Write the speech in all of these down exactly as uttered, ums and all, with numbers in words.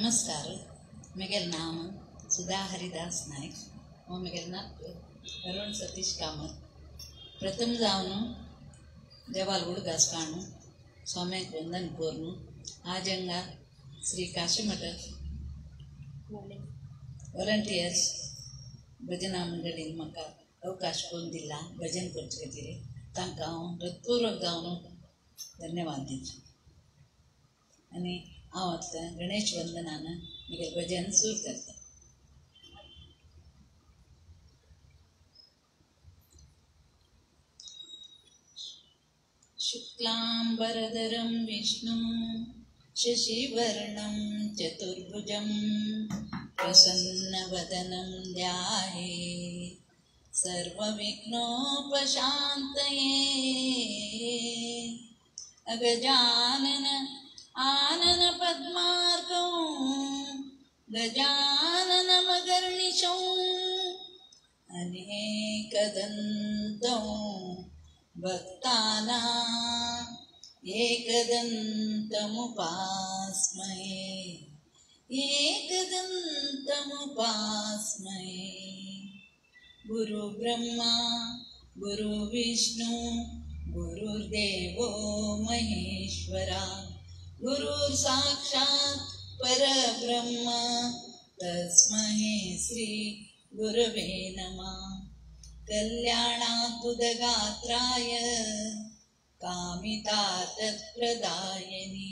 नमस्कार. म्हगेलें नांव सुधा हरिदास नायक. हांव म्हगेलें नांव अरुण सतीश कामत. प्रथम जावन देवालगूड घासकाणू स्वाम्याक वंदन कोरून आज हांगा श्री काशीमठ वॉलंटियर्स भजना मंडळीन म्हाका अवकाश करून दिला भजन करचे खातीर. तांकां हांव हृदयपूर्वक जावन धन्यवाद दिता. आनी हांव आतां गणेश वंदनान म्हगेलें भजन सुरू करता. शुक्लांबरधरं विष्णुं शशिवर्णं चतुर्भुजं प्रसन्नवदनं ध्यायेत् सर्वविघ्नोपशान्तये. अगजानन आनन पद्मार्कं गजाननमगर्निशं अनेकदन्तं भक्तानां एकदन्तमुपास्महे एकदन्तमुपास्महे. गुरुब्रह्मा गुरुविष्णु गुरुर्देवो महेश्वरा गुरुर्साक्षात् परब्रह्म तस्मै श्री गुरवे नमः. कल्याणाद्भुतगात्राय कामितार्थप्रदायिने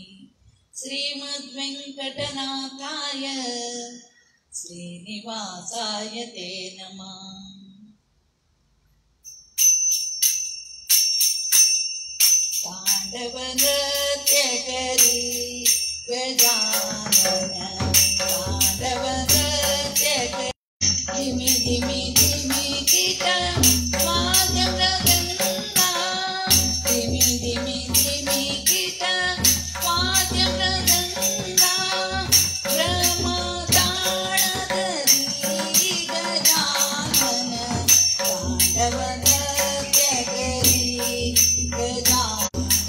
श्रीमद्वेङ्कटनाथाय श्रीनिवासाय ते नमः. ताण्डवनृत्य करी गजानन ताण्डवनृत्य करी धिमी धिमी धिमी कीटा वाद्य मृदंगा धिमी धिमी धिमी कीटा वाद्य मृदंगा ब्रह्मताळधरी गजानन ताण्डवनृत्य करी गजानन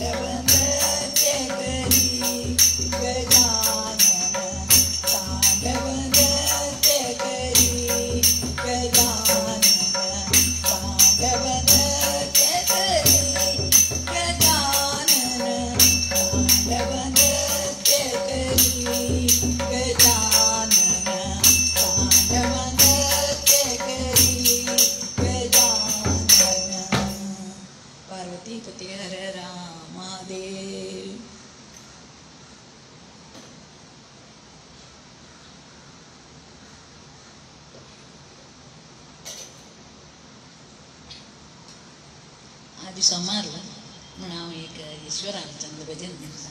आधी सोमारला म्हणून हांव एक ईश्वराचंद्र भजन करता.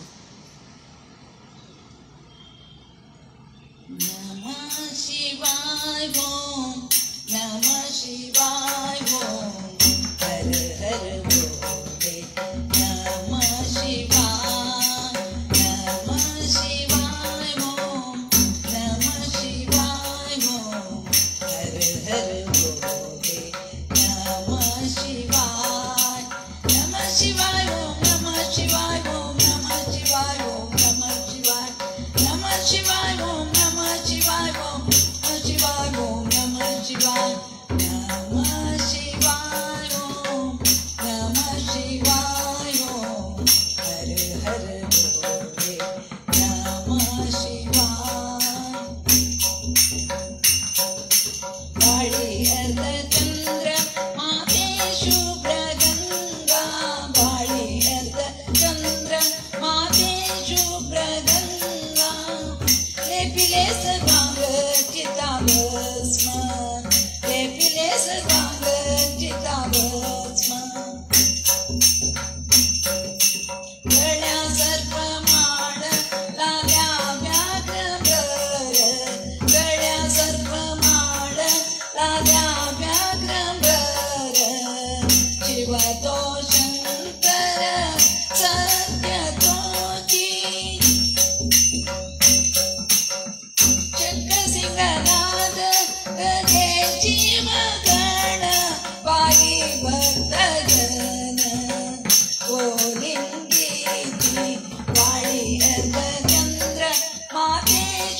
नमः शिवाय ओम नमः शिवाय ओम हर हर बोले नमः शिवाय नमः शिवाय ओम नमः शिवाय ओम हर हर बोले नमः शिवाय शिवाय ओम नमः शिवाय ओम नमः शिवाय ओम नमः शिवाय नमः शिवाय ओम नमः शिवाय ओम नमः शिवाय ओम नमः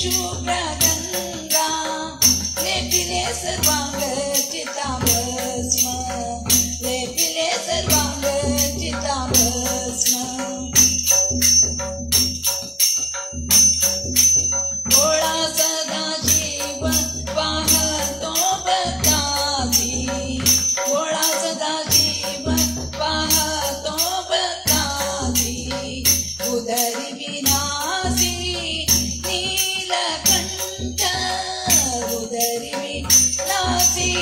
शुभ्रगंगा लेपिले सर्वांग चिताभस्म लेपिले सर्वांग चिताभस्म भोळा सदाशिव पाहतो भक्ताची भोळा सदाशिव पाहतो भक्ताची उदरी विनाशी नीलकंठ उदरी विनाशी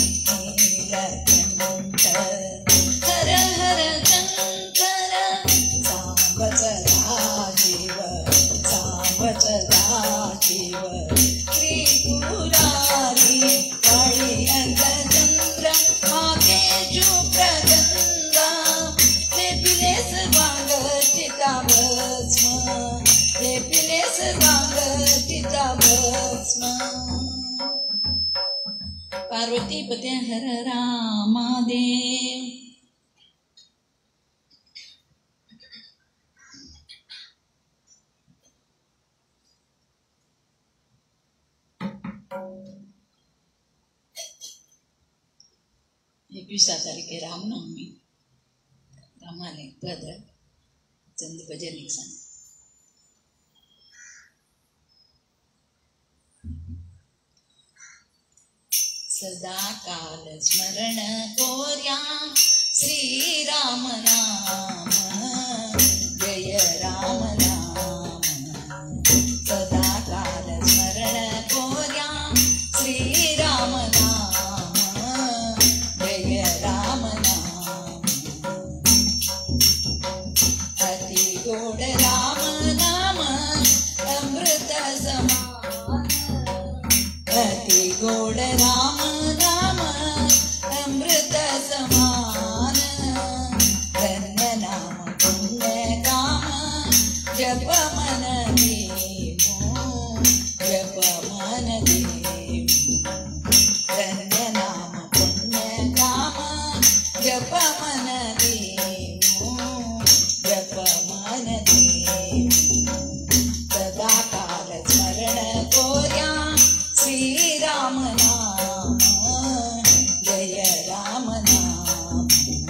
नीलकंठ हर हर शंकर सांब सदाशिव सांब सदाशिव त्रिपुरारी काळी अंधचंद्र मागे शुभ्रगंगा लेपिले सर्वांग चिताभस्म लेपिले सर्वांग चिताभस्म पार्वती पते हर रामादेव एकवीसा तारीखे रामनवमी रामाले पद चंद भजन एक सांग सदा काल स्मरण कोर्या श्री राम नाम जय राम नाम सदा काल स्मरण कोर्या श्री राम नाम जय राम नाम अति गोड राम नाम अमृत समान अति गोड राम नाम अमृत समान धन्य नाम पुण्य काम जप मन देवो जप मन देवो धन्य नाम पुण्य काम जप मन देवो जप मन देवो सदा काल स्मरण कोर्या श्री राम नाम जय राम नाम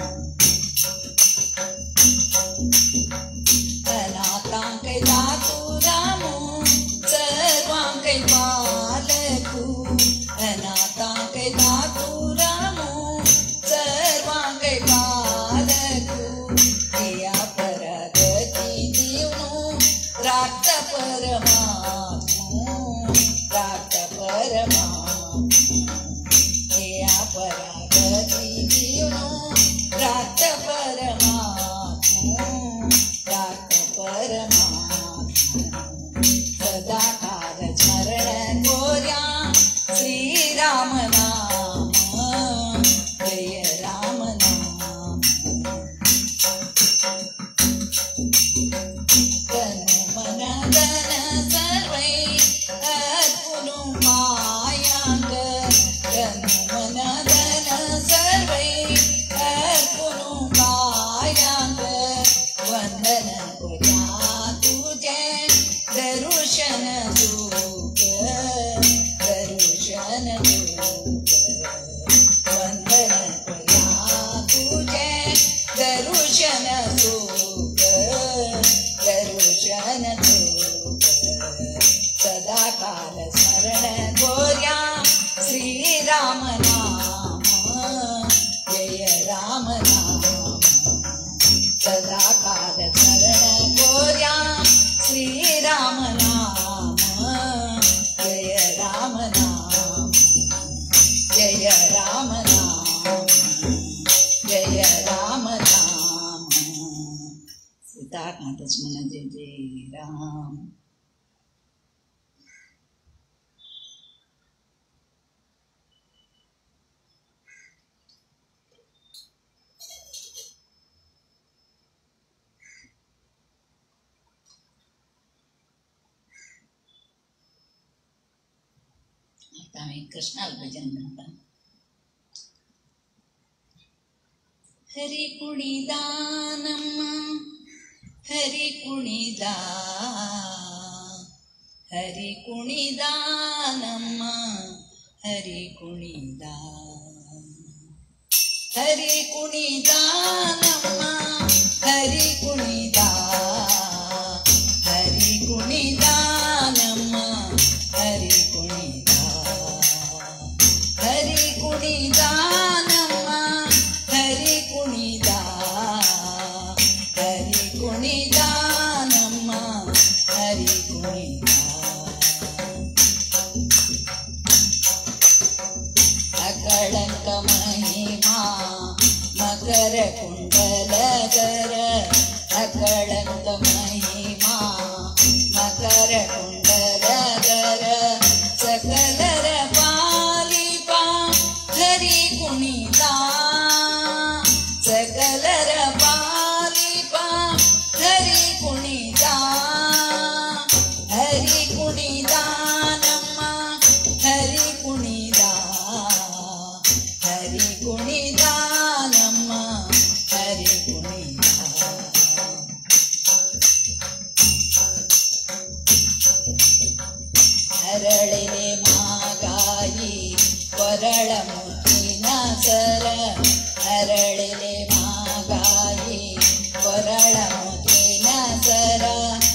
अनाथांकै दातु रामो सर्वांकै पालकु अनाथांकै दातु रामो सर्वांकै पालकु या परगती देवनो राक्त परमात्मो राक्त परमात्मो या परगती देवनो राक्त परमात्मो राक्त परमात्मो सदा काल स्मरण कोर्या श्री राम नाम जय राम नाम तनु मन धन सर्वै अर्पुनु मायांग तनु मन धन सर्वै अर्पुनु मायांग वंदन कोर्या तुझे दर्शन सुख दर्शन सुख वंदन कोर्या तुझे दर्शन सुख दर्शन सुख सदा काल स्मरण कोर्या श्री राम नाम जय राम नाम सदा काल स्मरण कोर्या श्री राम नाम जय राम नाम जय राम नाम जय राम नाम सीताकांत स्मरण जय जय राम कृष्णाला भजन म्हणतात हरि कुणिदानम्मा हरि कुणिदा ಹರಿ ಕುಣಿದಾನಮ್ಮ ಹರಿ ಕುಣಿದ ಹರಿ ಕುಣಿದಾನಮ್ಮ ಹರಿ ಕುಣಿದ ಹರಿ ಕುಣಿದಾನಮ್ಮ ಹರಿ ಕುಣಿದ ಹರಿ ಕುಣಿದಾನಮ್ಮ ಹರಿ ಕುಣಿದ ಹರಿ ಕುಣಿದಾನಮ್ಮ ಹರಿ ಕುಣಿದ ಅಕಳಂಕ ಮಹಿಮಾ ಮಕರ ಕುಂಡಲಧರ ಅಕಳಂಕ ಮಹಿಮಾ ಮಕರ ಕುಂಡಲಧರ ಸಕಲರ ಪಾಲಿಪ ಹರಿ ಕುಣಿದ ಸಕಲರ ಪಾಲಿಪ ಹರಿ ಕುಣಿದ ಹರಿ ಕುಣಿದ ನಮ್ಮ ಹರಿ ಕುಣಿದ ಹರಿ ಕುಣಿದ ನಮ್ಮ ಹರಿ ಕುಣಿದ ಹರಳಿಲೆ ಮಾಗಾಯಿ ಕೊರಳ ಮುತ್ತಿನ ಸರ ಹರಳಿಲೆ ಮಾಗಾಯಿ ಕೊರಳ ಮುತ್ತಿನ ಸರ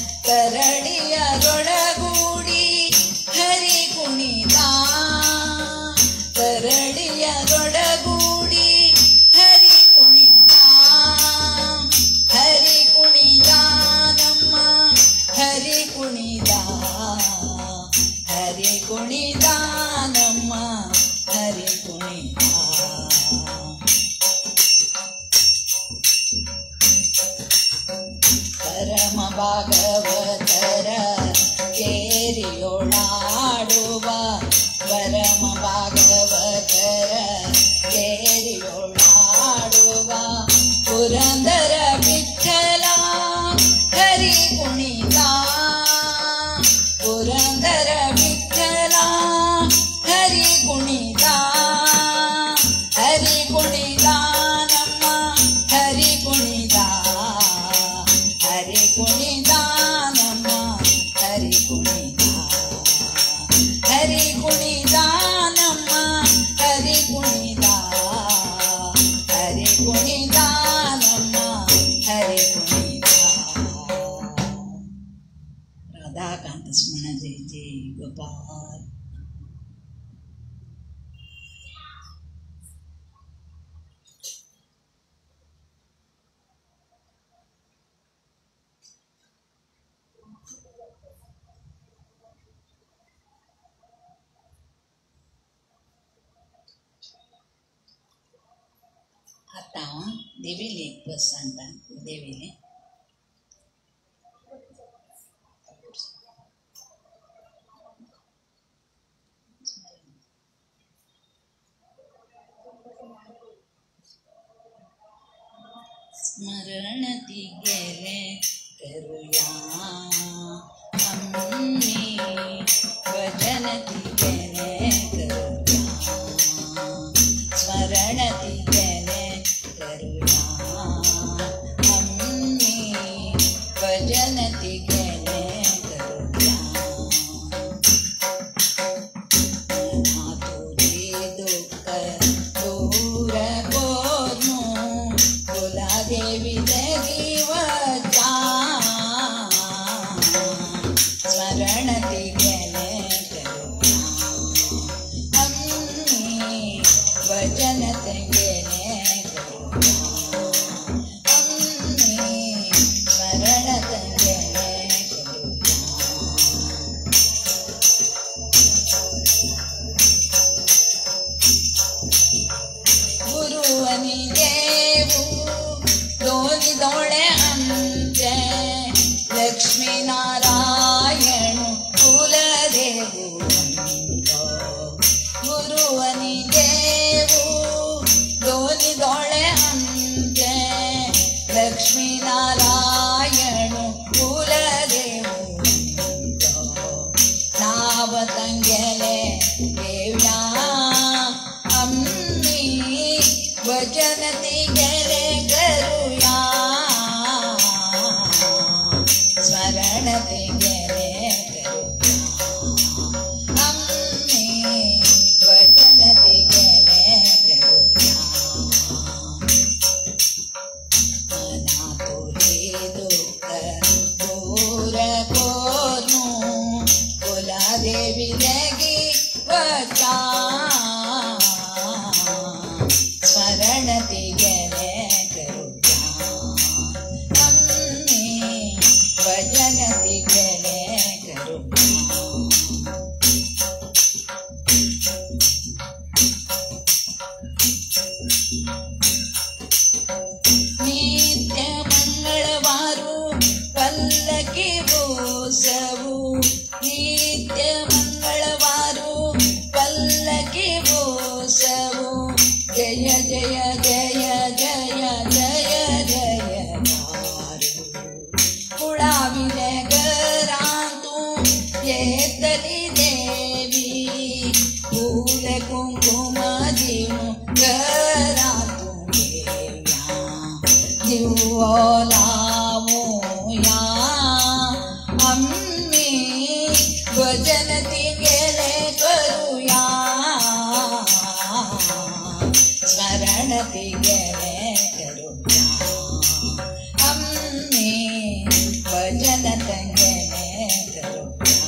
ಕರಡಿಯರೊಡಗೂಡಿ ಹರಿ ಕುಣಿದ ಕರಡಿಯರೊಡಗೂಡಿ ಹರಿ ಕುಣಿದ ಹರಿ ಕುಣಿದ ನಮ್ಮ ಹರಿ ಕುಣಿದ ಹರಿ ಕುಣಿದ ನಮ್ಮ ಹರಿ ಕುಣಿದ ಪರಮ ಭಾಗವತರ ಕೇರಿಯೊಳಾಡುವ ಪರಮ ಭಾಗವತರ ಕೇರಿಯೊಳಾಡುವ ಪುರಂದರ ವಿಠಲ ಹರಿ ಕುಣಿದ ಪುರಂದರ ವಿಠಲ ಹರಿ ಕುಣಿದ ಹರಿ ಕುಣಿದ ನಮ್ಮ ಹರಿ ಕುಣಿದ ಹರಿ ಕುಣಿದ ನಮ್ಮ ಹರಿ ಕುಣಿದ ಹರಿ ಕುಣಿದ ನಮ್ಮ ಹರಿ ಕುಣಿದ ಹರಿ ಕುಣಿದ ನಮ್ಮ ಹರಿ ಕುಣಿದ ರಾಧಾಕಾಂತ ಸ್ಮರಣ ಜೈ ಜೈ ಗೋಪಾಲ್ आता देवीले एक बस सांगता देवीले स्मरणती गेले करूया आम्ही भजनती गेले करूया स्मरणती गेले करूया आम्ही भजनती गेले करूया तुझे दुःख दूर कोणू तुला देवी देवीवता स्मरणती गेले करूया आम्ही भजनती गेले करूया आम्ही स्मरणती गेले करूया गुरुवनी देऊ दोन्ही डोळे आमचे लक्ष्मी नारायण कुलदेऊ गुरुवनी देऊ दोन्ही डोळे आमचे लक्ष्मी नारायण कुलदेऊ नाव तंगेले देव्या आम्ही भजनती गेले करूया स्मरणते विलगी वचा स्मरणति गेले करुणा अम्मे भजनति गेले करुणा नित्य मंगळवारू पल्लकी बोसवू नित्य मंगळवारू पल्लकी बोसवू जय जय जय जय जय जय दारू कुळाविले घरांतू येतली देवी फूल कुंकुम दिवू घरांतू देव्या दिवो लावूया अम्मी भजन ती गेले करूया स्मरण ती गेले करूया अम्मी भजन ती गेले करूया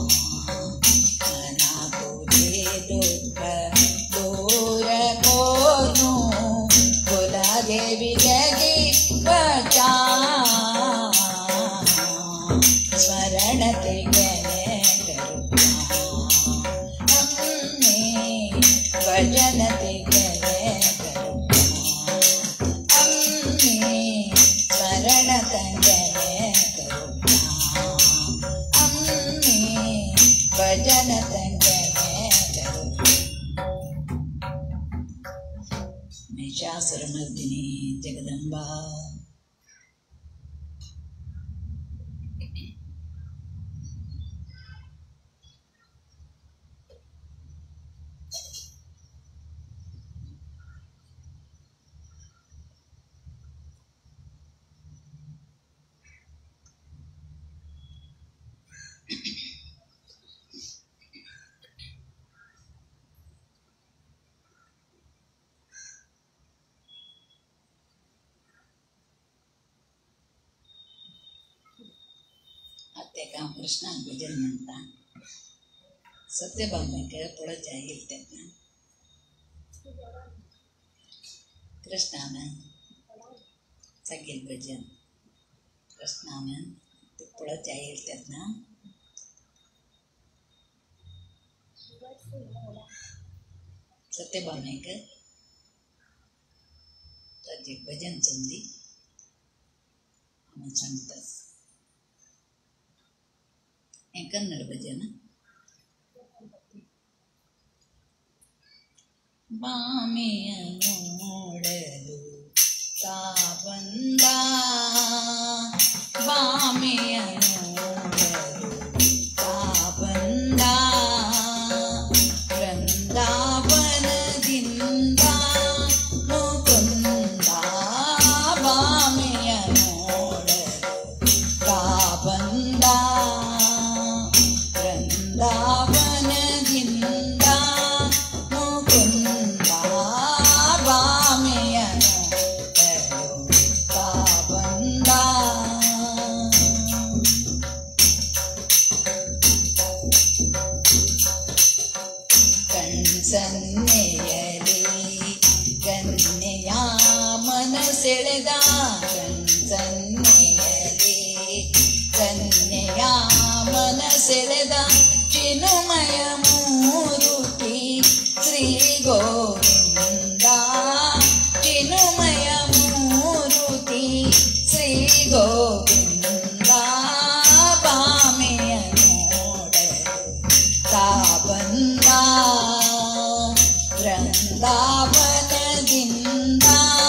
मना तुझे दुःख दूर कोनू बोला देवी लगी बचा स्मरण ते गेले करूया अम्मे भजन ते गेले करूया अम्मे स्मरण ते गेले करूया अम्मे भजन ते गेले करूया महिषासुरमर्दिनी जगदंबा ते काम कृष्णान भजन म्हणता सत्यभामेकडे पुढे जाईल त्यांना कृष्णानं सांगेल भजन कृष्णानं ते पुढे जाईल त्यांना सत्यभामेकडे त्याचे भजन चंदी आम्हाला सांगतात कन्नड़ भजन ಬಾಮೆಯ ನೋಡಲು ತಾ ಬಂದ ಬಾಮೆಯ ನೋಡಲು ತಾ ಬಂದ ವೃಂದಾವನದಿಂದ ಮುಕುಂದ ಬಾಮೆಯ ನೋಡಲು ತಾ ಬಂದ ವೃಂದಾವನದಿಂದ ಮುಕುಂದ ಬಾಮೆಯ ನೋಡಲು ತಾ ಬಂದ ಕಣ್ಸನ್ನೆಯಲಿ ಕನ್ನೆಯ ಮನಸೆಳೆದ ಕಣ್ಸನ್ನೆಯಲಿ ಕನ್ನೆಯ ಮನಸೆಳೆದ ಚಿನ್ಮಯ ಮೂರುತಿ ಶ್ರೀ ಗೋವಿಂದ ಚಿನ್ಮಯ ಮೂರುತಿ ಶ್ರೀ ಗೋವಿಂದ ಬಾಮೆಯ ನೋಡಲು ತಾ ಬಂದ ವೃಂದಾವನದಿಂದ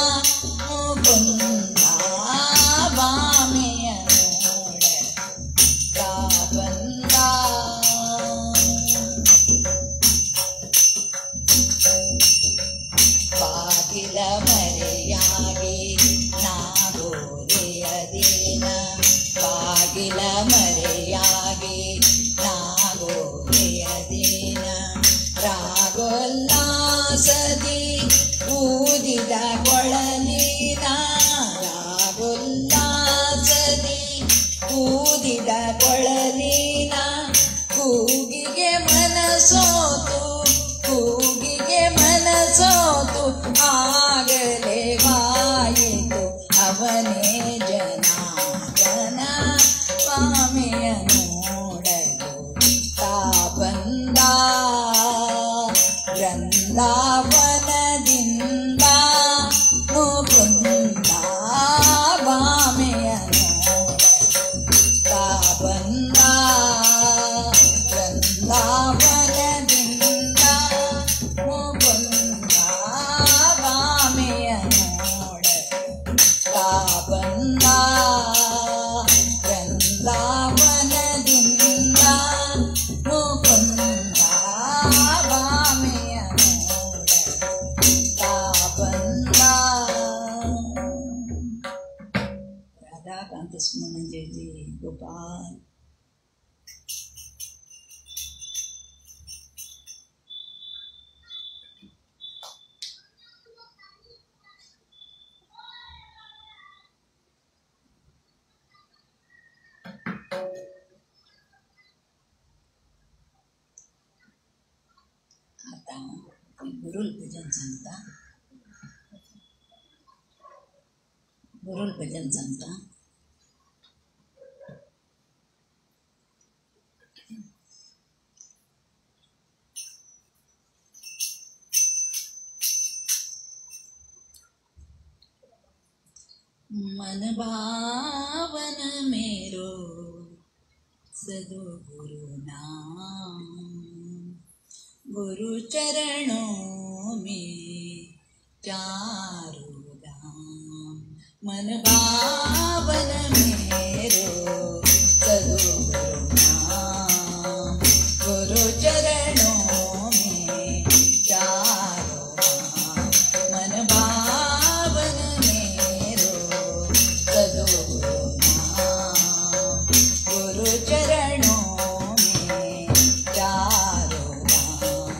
ಮುಕುಂದ ಬಾಮೆಯ ನೋಡಲು ತಾ ಬಂದ ಬಾಗಿಲ ಮರೆಯಾಗಿ ನಾಗೋರೆಯ ದಿನ ಬಾಗಿಲ ಮರೆಯಾಗಿ ನಾಗೋರೆಯ ದಿನ ರಾಗೋಲ್ಲಾಸದಿ ಊದಿದ ಕೊಳಲಿನ ರಾಗೋಲ್ಲಾಸದಿ ಊದಿದ ಕೊಳಲಿನ ಕೂಗಿಗೆ ಸೋತು ಕೂಗಿಗೆ ಮನಸೋತು ಆಗಲೇ ಬಾಯಿತು ಅವನೇ ಜನಾರ್ದನ ಸ್ವಾಮಿಯ ನೋಡಲು ತಾ ಬಂದ ವೃಂದಾವನದಿಂದ ಮುಕುಂದ ಬಾಮೆಯ ನೋಡಲು ತಾ ಬಂದ ವೃಂದಾವನದಿಂದ ಮುಕುಂದ ಬಾಮೆಯ ನೋಡಲು ತಾ ಬಂದ ವೃಂದಾವನದಿಂದ ಮುಕುಂದ ಬಾಮೆಯ ನೋಡಲು ತಾ ಬಂದ. राधाकांत स्मरण जय जय गोपाल. आता गुरुल भजन सांगता गुरुल भजन सांगता मन भावन मेरो सद्गुरु नाम गुरु चरणों में चारों धाम. मन भावन मेरो सद्गुरु नाम गुरु चरणों में चारों धाम. मन भावन मेरो सद्गुरु नाम गुरु चरणों में चारों धाम.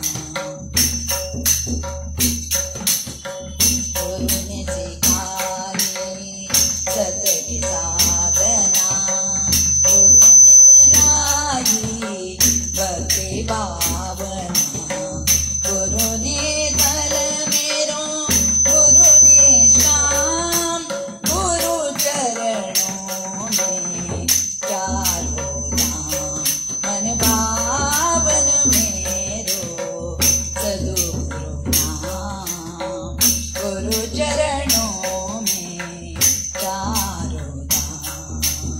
गुरु ने सिखाई सत की साधना गुरु ने दिलाई भक्ति भावना गुरु ने दल मेरो गुरु ने श्याम गुरु चरणों में चारों धाम. मन भावन मेरो सद्गुरु नाम गुरु चरणों में चारों धाम.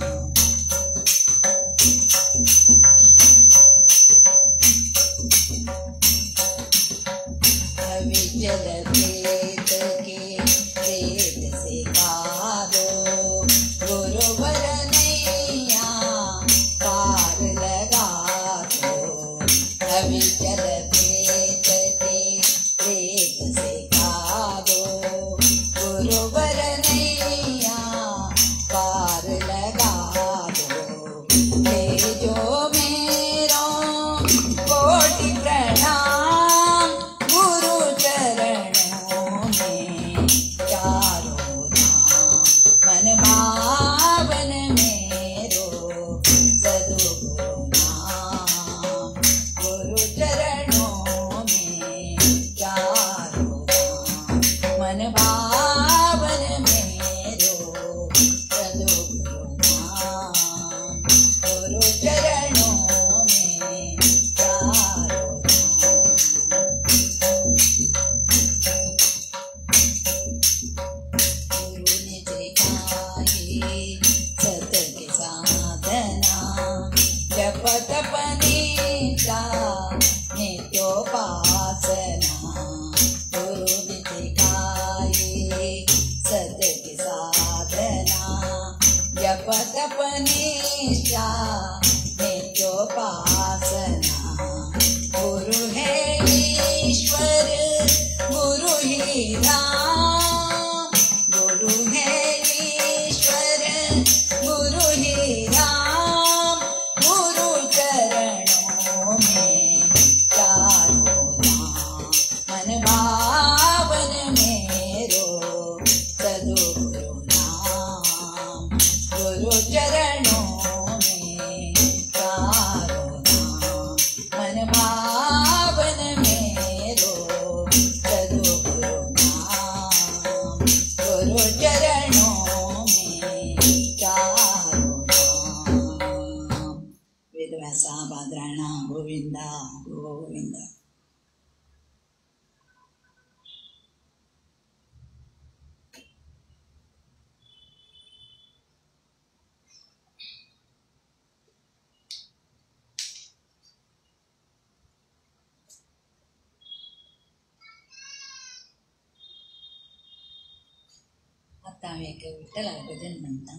अविचल प्रेत के प्रेत से कारो गुरुवर नैया पार लगा दो. अविचल प्रेत के प्रेत से कारो गुरुवर नैया पार लगा दो. ले जो मेरो कोटि प्रणाम गुरु चरणों में चारों धाम. मन भावन मेरो सद्गुरु नाम गुरु चरणों में चारों धाम. मन भावन मेरो सद्गुरु नाम गुरु चरणों में चारों धाम. गुरु ने सिखाई सत की साधना जप तप निष्ठा नित्योपासना. गुरु ने सिखाई सत की साधना जप तप निष्ठा नित्योपासना. गुरु है ईश्वर गुरु ही राम गुरु है ईश्वर गुरु ही राम गुरु चरण व्यासा भाद्रायणा गोविंदा गोविंद. आता आम्ही एक विठ्ठलाला भजन म्हणता.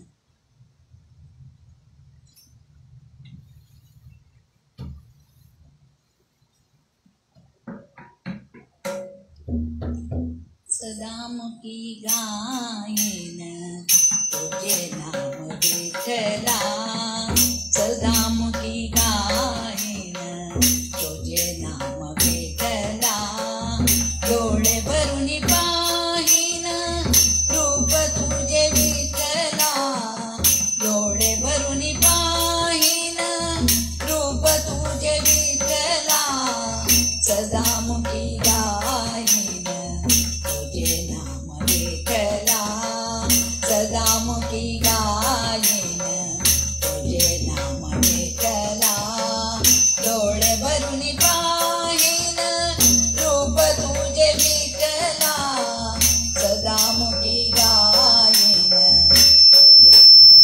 सदामुखी गायन तुझे नाम विठ्ठला, सदामुखी गायन तुझे नाम विठ्ठला. डोळे भरून पाहीन रूप तुझे विठ्ठला, डोळे भरून पाहीन रूप तुझे विठ्ठला. सदामुखी गायन तुझे नाम विठ्ठला, सदामुखी गायन तुझे नाम विठ्ठला. डोळे भरून पाहीन रूप तुझे विठ्ठला, सदामुखी गायन तुझे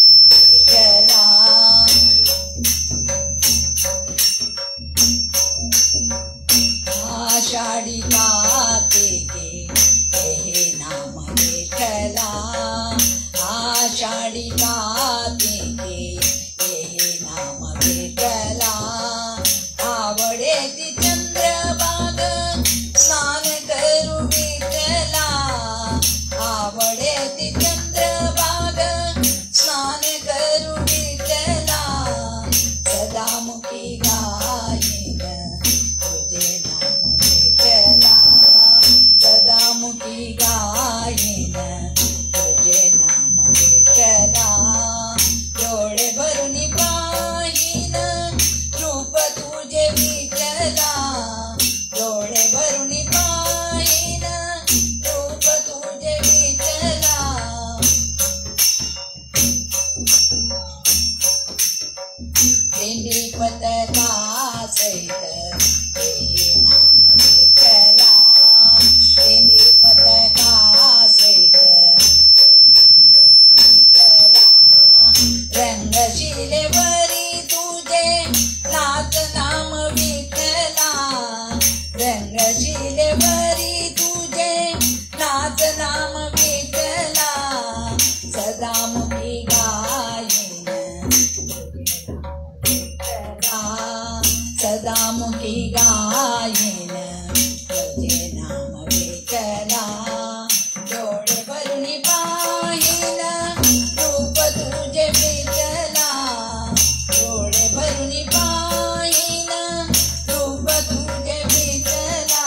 नाम विठ्ठला. आषाढी कार्तिके हे नाम विठ्ठला, आषाढी कार्तिके हे नाम विठ्ठला. आवडे ती चंद्रभाग स्नान करू विठ्ठला, आवडे ती चंद्रभाग स्नान करू विठ्ठला. सदामुखी गायन तुझे नाम विठ्ठला, सदामुखी गायन तुझे नाम विठ्ठला. डोळे भरून पाहीन रूप तुझे विठ्ठला, डोळे भरून पाहीन रूप तुझे विठ्ठला. दिंडी पताका सहित हे नाम विठ्ठला, दिंडी पताका सहित विठ्ठला. रंगशिलेवरी तुझे नाथ नाम विठ्ठला, रंगशिलेवरी तुझे नाथ नाम विठ्ठला. सदामुखी गायन सदामुखी गायन तुझे नाम विठ्ठला. डोळे भरून पाहीन रूप तुझे विठ्ठला, डोळे भरून पाहीन रूप तुझे विठ्ठला.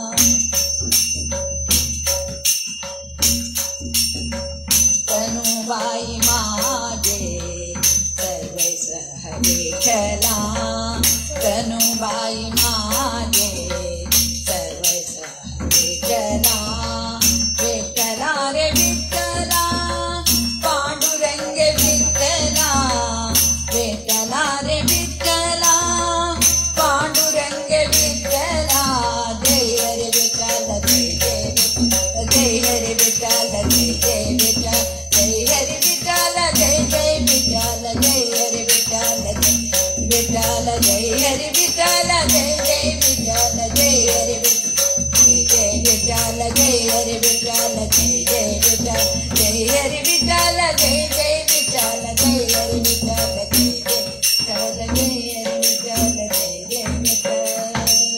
तनुबाई माझे सर्वसह विठ्ठला, तनुबाई माझे सर्वसह विठ्ठला. विठ्ठला रे विठ्ठला पांडुरंग विठ्ठला, विठ्ठला रे विठ्ठला पांडुरंग विठ्ठला. जय हरे विठ्ठल जय जय हरे विठ्ठल जय जय विठ्ठल, जय हरे विठ्ठल जय जय विठ्ठल, जय हरे विठ्ठल जय विठ्ठल, जय हरे विठ्ठल जय जय विठ्ठल, जय हरे विठ्ठल जय हरे विठ्ठल जय जय विठ्ठल, जय हरे विठ्ठल जय जय विठ्ठल, जय हरे विठ्ठल जय जय विठ्ठल, जय हरे विठ्ठल जय जय विठ्ठल.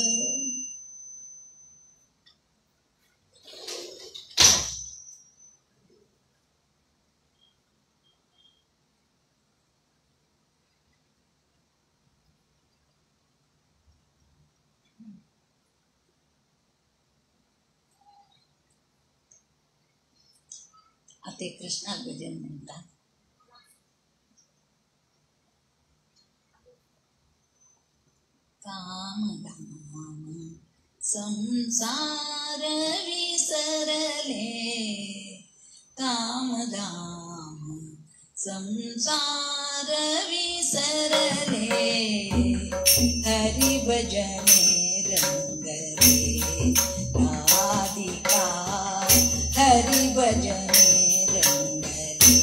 आता कृष्णा भजन म्हणतात. काम धाम संसार विसरले, काम धाम संसार विसरले. भजने रंग रे राधिका हरि भजने रंग रे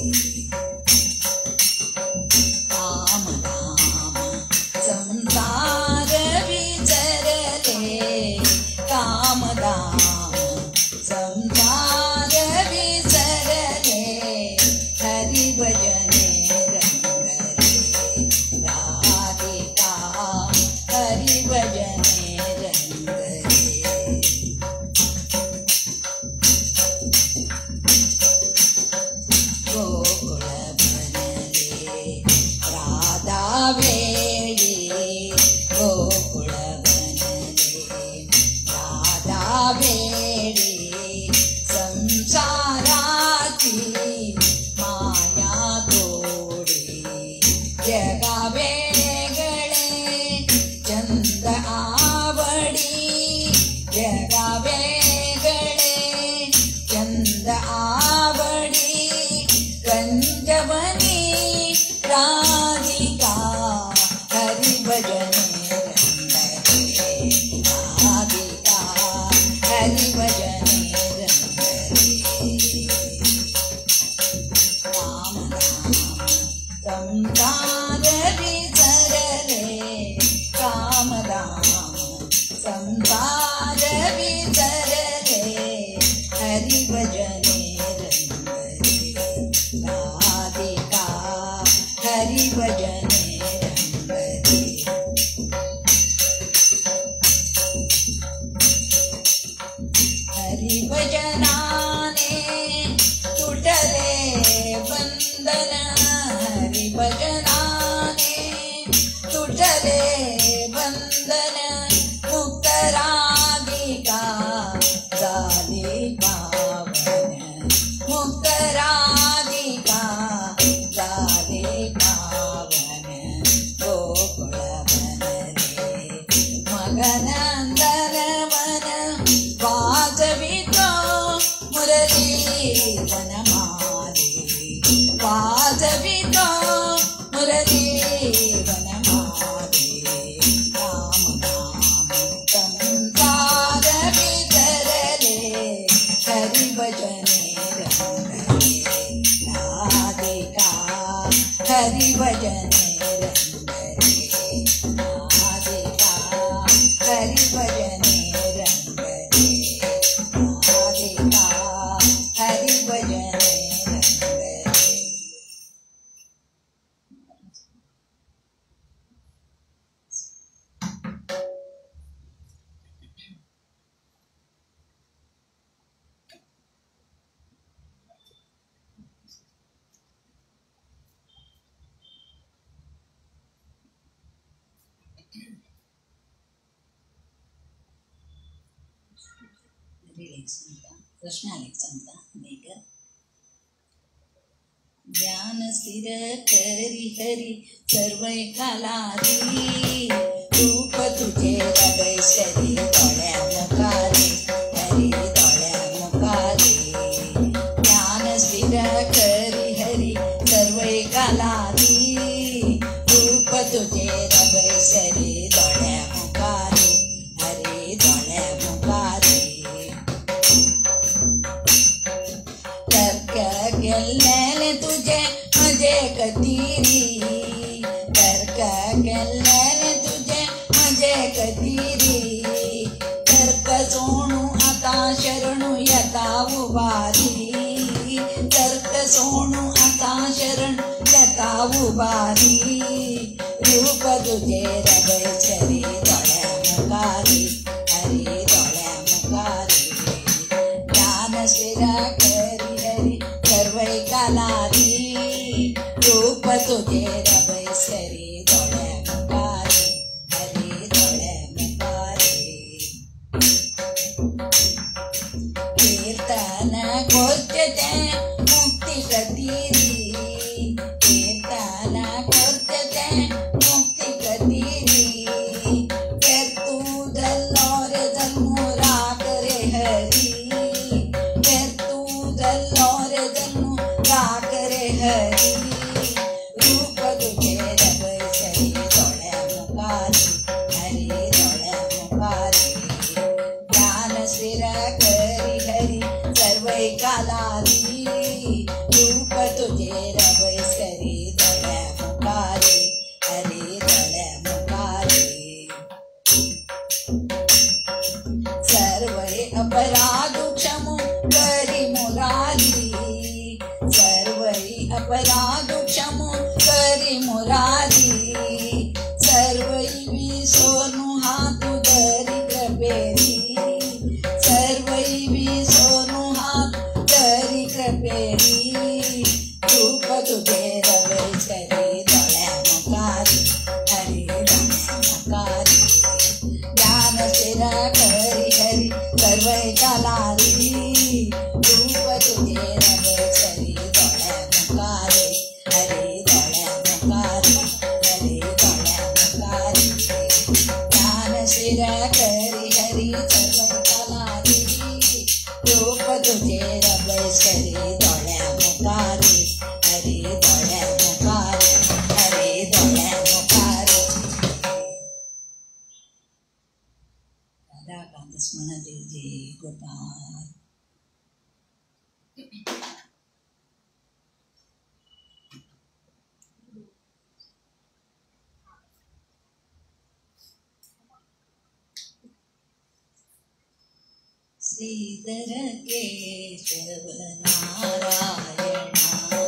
काम धाम संसार विचरले काम धाम संसार विचरले हरि भजने रंग रे राधिका हरि भजने रंग रे गोकुल बनले राधा वेळी गोकुळ बनले राधा वेळी संसाराची माया तोडी जगा वेगळे चंद आवडी जगा वेगळे चंद आवडी कंजवनी राधिका हरि भजने रंग रे राधिका हरि भजने रंग रे राम नाम संसार विचरले काम धाम संसार विचरले हरि भजने रंग रे राधिका हरि भजने रंग रे हरि भजनाने तुटले बंधन हरि भजनाने तुटले बंधन मुक्त राधिका झाली पावन मुक्त राधिका झाली पावन गोकुळ बनले मगनंदन मन वाजवितो मुरली वनमाली वाजवितो मुरली वनमाली राम नाम संसार विचरले हरि भजने रंग रे राधिका हरि भजने रंग रे राधिका हरि भजने रंग रे राधिका हरि भजने रंग रे कृष्ण अलेक्सांद्रा मेघर ध्यान स्थिर करी हरी सर्व कालारी रूप तुझे रवैसरी डोळ्या मुखारी हरी डोळ्या मुखारी ध्यान स्थिर करी हरी सर्व कालारी रूप तुझे रवैसरी डोळ्या मुखारी हरी डोळ्या मुखारी तर्क गेल्लेले तुझे मजे कतीरी तर्क गेल्लेले तुझे मजे कतीरी तर्क सोणू आता शरणू यता उभारी तर्क सोणू आता शरण यता उभारी रूप तुझे रवैसरी डोळ्या मुखारी हरी डोळ्या मुखारी ज्ञान स्थिर करी हरी सर्वै कालारी रूप तुझे रवैसरी डोळ्या मुखारी हरी डोळ्या मुखारी कीर्तन कोर्चते मुक्ती कतीरी कीर्तन कोर्चते मुक्ती कतीरी स्मरण दीजिए गोपाल। श्रीधर केशव नारायणा,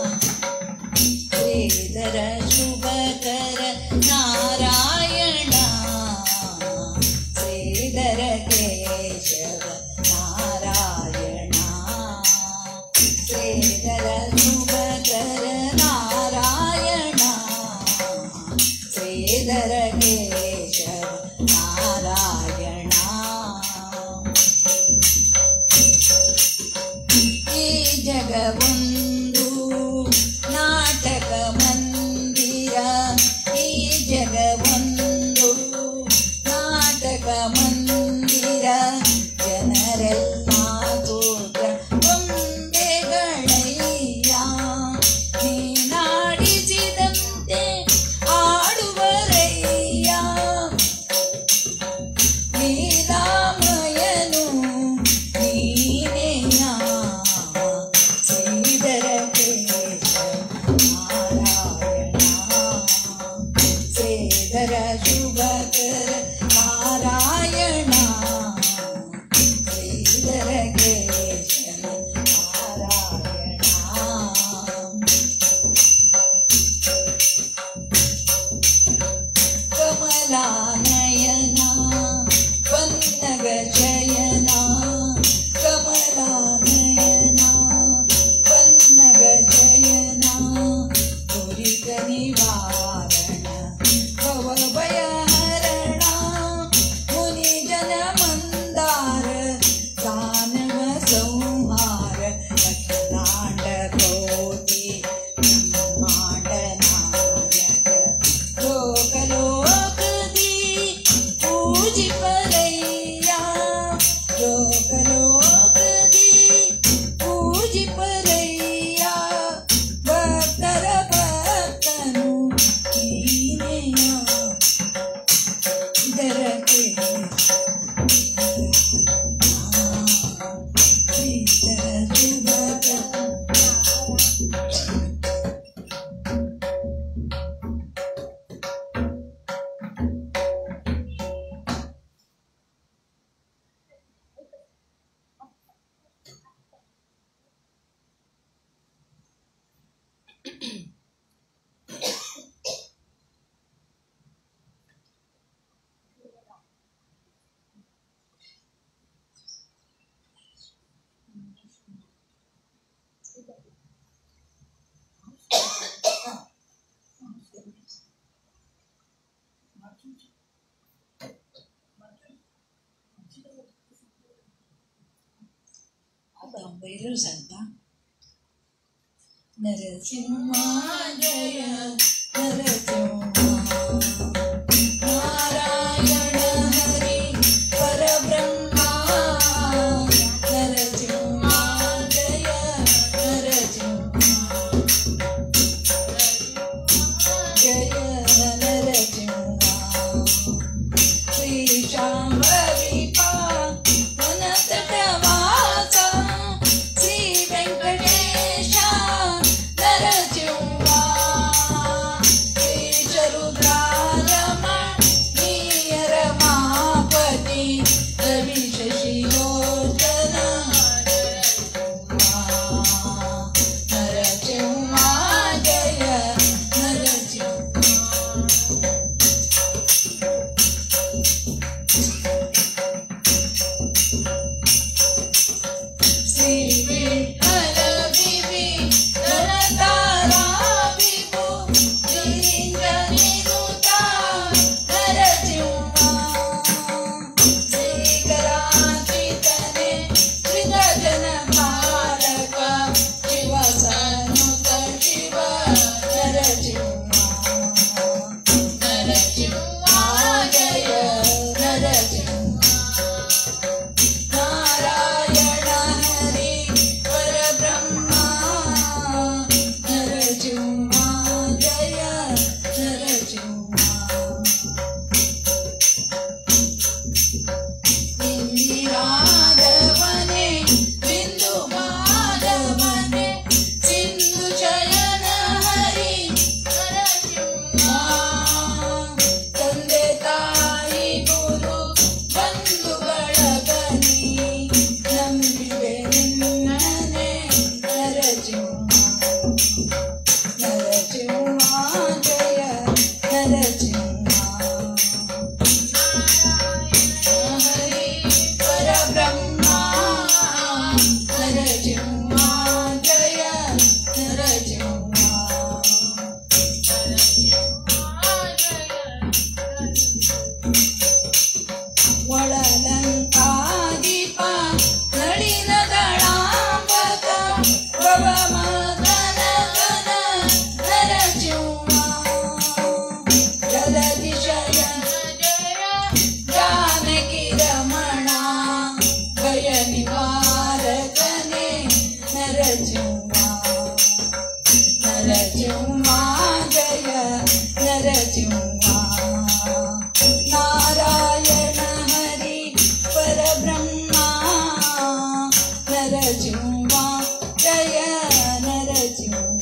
श्रीधर शुभकर नारायणा, श्रीधर केशव नारायणा, श्रीधर शुभकर नारायणा, श्रीधर केशव नारायणा। जगवंदु नाटक मंदिर, ಈ ಜಗವೊಂದು ನಾಟಕ ಮಂದಿರ, ಜನರೆಲ್ಲ ತೋಟ ಬೊಂಬೆಗಳಯ್ಯ, ನೀನಾಡಿಸಿದಂತೆ ಆಡುವರಯ್ಯ, ಲೀಲಾಮಯನು ನೀನೇಯ, ಶ್ರೀಧರ ಕೇಶವ ನಾರಾಯಣ, ಶ್ರೀಧರ ಶುಭಕರ ನಾರಾಯಣ, ಶ್ರೀಧರ ಕೇಶವ ನಾರಾಯಣ। ಕಮಲಾನಯನ ಪನ್ನಗ ಶಯನ, ಕಮಲಾನಯನ ಪನ್ನಗ ಶಯನ, ದುರಿತ ನಿವಾರಣ ಭವಭಯಹರಣ, ಮುನಿಜನ ಮಂದಾರ ದಾನವ ಸಂಹಾರ, ಲಕ್ಷಾಂಡ ಕೋಟಿ ಬ್ರಹ್ಮಾಂಡ ನಾಯಕ, ಲೋಕಲೋಕದಿ ಪೂಜಿಪರಯ್ಯ, ಲೋಕಲೋಕದಿ ಪೂಜಿಪರಯ್ಯ, ಭಕ್ತರ ಭಕ್ತನು ನೀನೆಯ, ಶ್ರೀಧರ ಶ್ರೀಧರ ಶುಭಕರ। बैरू संता नरसिंह जय नरसिंह, नारायण हरि परब्रह्मा, नरसिंह जय नरसिंह, जय नरसिंह, श्री शांभवी पा वनतटवास, श्री वेंकटेश नरसिंह, श्री हरि परब्रह्मा नरसिंहा जय नरसिंहा ಒಳಲಂಕಾದೀಪ ನಳಿನ ದಳಾಂಬಕ ಭವಮದನ ಘನ ನರಸಿಂಹ ಜಲದಿಶಯ ಜಾನಕಿ ರಮಣ ಭಯ ನಿವಾರಕನೇ ನರಸಿಂಹ ನರಸಿಂಹ ಜಯ ನರಸಿಂಹ ನಾರಾಯಣ ಹರಿ ಪರಬ್ರಹ್ಮ ನರಸಿಂಹ ಜಯ ನರಸಿಂಹ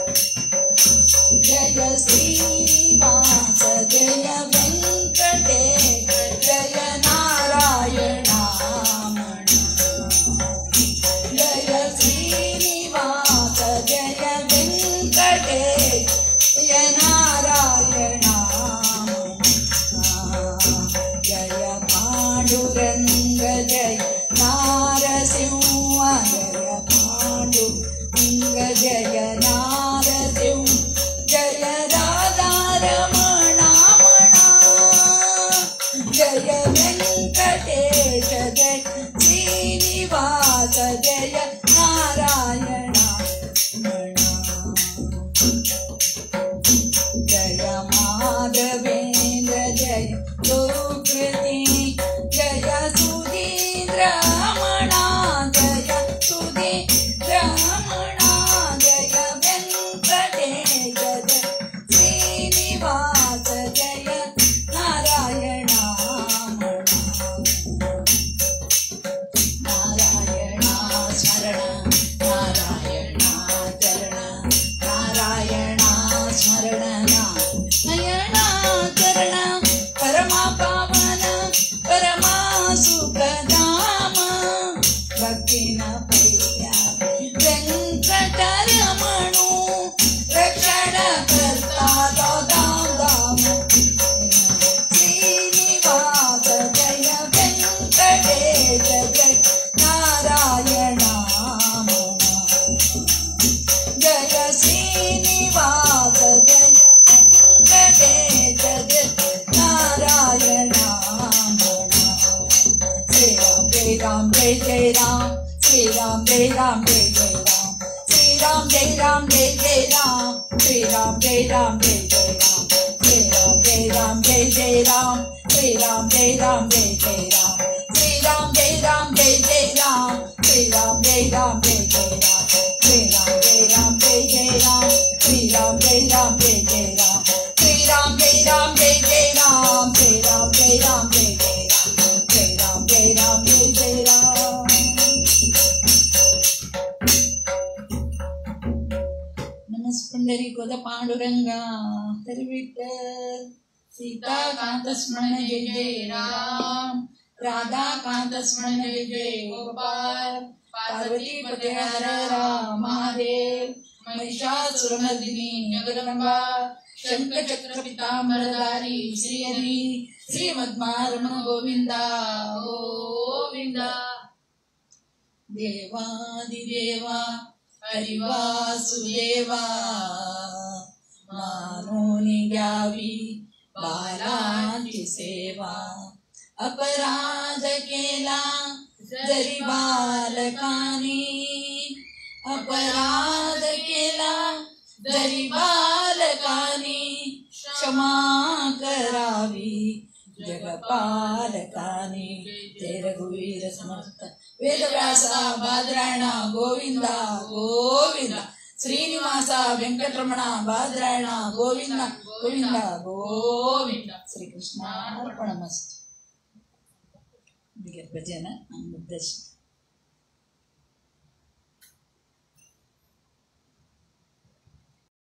ಜಯ ಶ್ರೀನಿವಾಸ ಜಯ ವೆಂಕಟೇಶ ಜಯ ನಾರಾಯಣ ಜಯ ಶ್ರೀನಿವಾಸ ಜಯ ವೆಂಕಟೇಶ ಜಯ ನಾರಾಯಣ जय पांडुरंग जय नारसिंह जय पांडुरंग जय नारसिंह जय राधा रमणा जय वेंकटेश जय श्रीनिवास जय नारायण जय माधवेन्द्र जय सुकृति जय सुधीन्द्रमणा जय सुधीन्द्रमणा जय वेंकटेश जय श्रीनिवास जय नारायण नारायण स्मरण नारायण चरण नारायण स्मरण नारायण चरण परमा पावन परमा सुखधाम भक्तिन प्रिया वेंकटरमणु रक्षण कर्ता दाम दाम श्रीनिवास जय वेंकटेश जय नारायण जय श्रीनिवास जय वेंकटेश जय नारायण श्री राम जय राम जय जय राम श्री राम जय राम जय जय राम श्री राम जय राम जय जय राम श्री राम जय राम जय जय राम श्री राम जय राम जय जय राम श्री राम जय राम जय जय राम श्री राम जय राम जय जय राम श्री राम जय राम जय जय राम श्री राम जय राम जय जय राम श्री राम जय राम जय जय राम श्री राम जय राम जय जय राम श्री राम जय राम जय जय राम श्री राम जय राम जय जय राम नमस्पुंडरी गोद पांडुरंगा हरि विठ्ठल सीता कांत स्मरण जय जय राम राधा कांत स्मरण जय जय गोपाल पार्वती पते हर राम महादेव महिषासुरमर्दिनी जगदम्बा शंख चक्र पीतांबरधारी श्री हरि श्रीमद्मारमण गोविंदा गोविंदा देवादिदेवा हरिवासुदेवा मानोनी घ्यावी बालांची सेवा अपराध केला जरी बालकानी अपराध केला जरी बालकानी क्षमा करावी जगपालकानी ते रघुवीर समर्थ वेदव्यासा बादरायणा गोविंदा गोविंदा श्रीनिवास वेंकटरमण बादरायण गोविंद गोविंद गोविंद श्री कृष्णार्पणमस्तु भजन